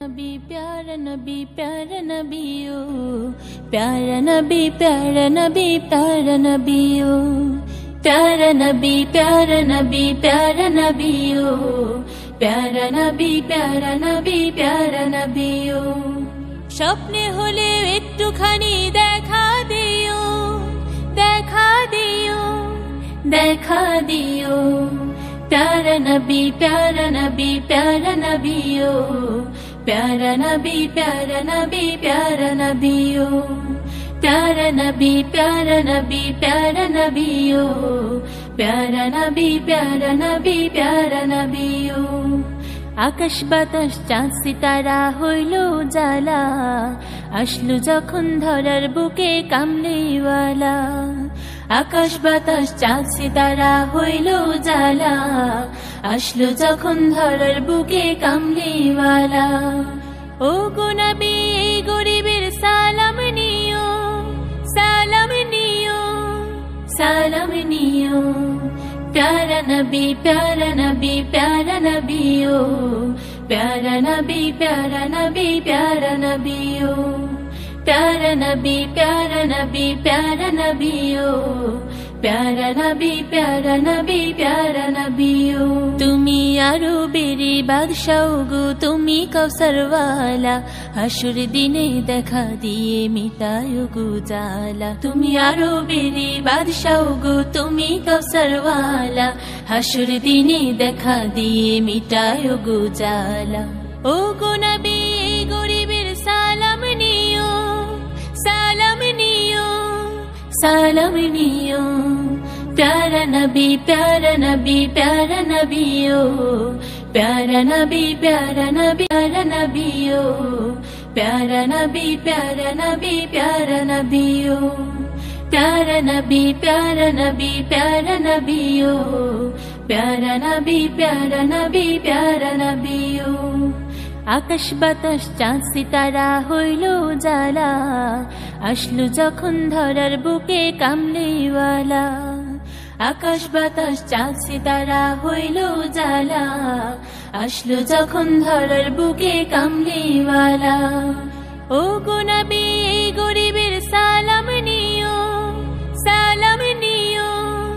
नबी प्यारा नबी ओ प्यारा नबी प्यारा नबी प्यारा नबी ओ प्यारा नबी प्यारा नबी प्यारा नबी ओ प्यारा नबी प्यारा नबी प्यारा नबी ओ স্বপ্নে হলে একটুখানি দেখা দিও দেখা দিও দেখা দিও प्यारा नबी प्यारा नबी प्यारा नबी ओ प्यारा नबी प्यारा नबी प्यारा नबी ओ प्यारा नबी प्यारा नबी प्यारा नबी ओ प्यारा नबी प्यारा नबी प्यारा नबी ओ आकाश बातास चाँद सितारा हইল उजाला आसलो যখন ধরার বুকে কামলিওয়ালা आकाश बातास चाँद सितारा हইল उजाला आसलो যখন ধরার বুকে কামলিওয়ালা ও গো নবী এই গরিবের সালাম নিও সালাম নিও সালাম নিও प्यारा नबी प्यारा नबी प्यारा नबी ओ प्यारा नबी प्यारा नबी प्यारा नबी ओ प्यारा नबी प्यारा नबी प्यारा नबी ओ प्यारा नबी प्यारा नबी प्यारा नबी ओ तुमी আরবেরি বাদশাহ গো তুমি কৌসরওয়ালা হাসুর দিনে দেখা দিয়ে মিটায় গো জালা তুমি আরবেরি বাদশাহ গো তুমি কৌসরওয়ালা হাসুর দিনে দেখা দিয়ে মিটায় গো জালা ও গো নবী এই গরিবের সালাম নিও সালাম নিও सालम नियो प्यारा नबी प्यारा नबी प्यारा नबी ओ प्यारा नबी प्यारा नबी प्यारा नबी ओ प्यारा नबी प्यारा नबी प्यारा नबी ओ प्यारा नबी प्यारा नबी प्यारा नबी ओ प्यारा नबी प्यारा नबी प्यारा नबी ओ आकाश बातास चाँद सितारा हইল उजाला आसलो যখন ধরার বুকে কামলিওয়ালা आकाश बातास चाँद सितारा हইল उजाला आसलो যখন ধরার বুকে কামলিওয়ালা ও গো নবী এই গরিবের সালাম নিও সালাম নিও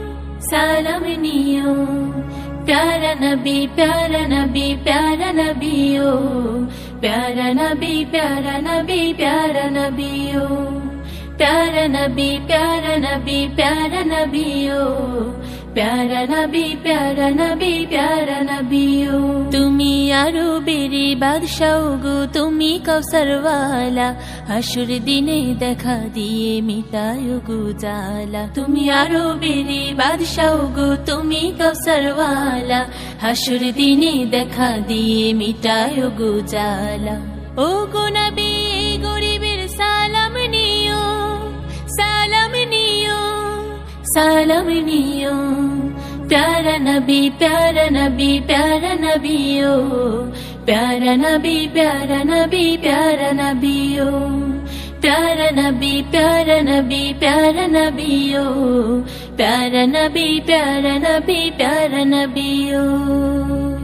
সালাম নিও प्यारा नबी प्यारा नबी प्यारा नबी ओ प्यारा नबी प्यारा नबी प्यारा नबी ओ प्यारा नबी प्यारा नबी प्यारा नबी ओ प्यारा नबी प्यारा नबी प्यारा नबी ओ तुमी আরবেরি বাদশাহ গো তুমি কৌসরওয়ালা হাসুর দিনে দেখা দিয়ে মিটায় গো জালা তুমি আরবেরি বাদশাহ গো তুমি কৌসরওয়ালা হাসুর দিনে দেখা দিয়ে মিটায় গো জালা ও গো নবী এই গরিবের সালাম নিও সালাম নিও सालम नियो प्यारा नबी प्यारा नबी प्यारा नबी ओ प्यारा नबी प्यारा नबी प्यारा नबी ओ प्यारा नबी प्यारा नबी प्यारा नबी ओ प्यारा नबी प्यारा नबी प्यारा नबी ओ।